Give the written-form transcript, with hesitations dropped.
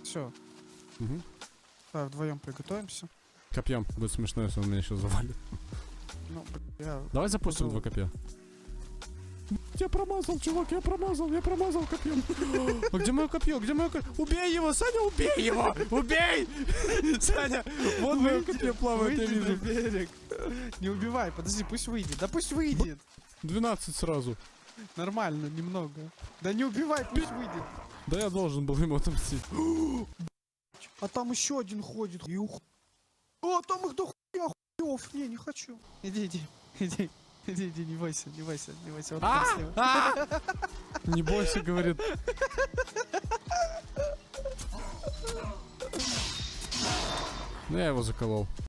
Все. Угу. Давай вдвоем приготовимся. Копьем. Будет смешно, если он меня сейчас завалит. Ну, я... Давай запустим буду- 2 копья. Я промазал, чувак, я промазал копьем. А где мое копье? Где мое копье? Убей его, Саня, убей его! Убей! Саня, вот мое копье плавает, я Выйди на вижу. берег. Не убивай, подожди, пусть выйдет. Да пусть выйдет. 12 сразу. Нормально, немного. Да не убивай, пусть выйдет. Да я должен был ему отомстить. А там еще один ходит. И ух... О, там их до хуя хуев. Не хочу. Иди. Иди, не бойся. Вот там слева. Не бойся, говорит. Ну я его заколол.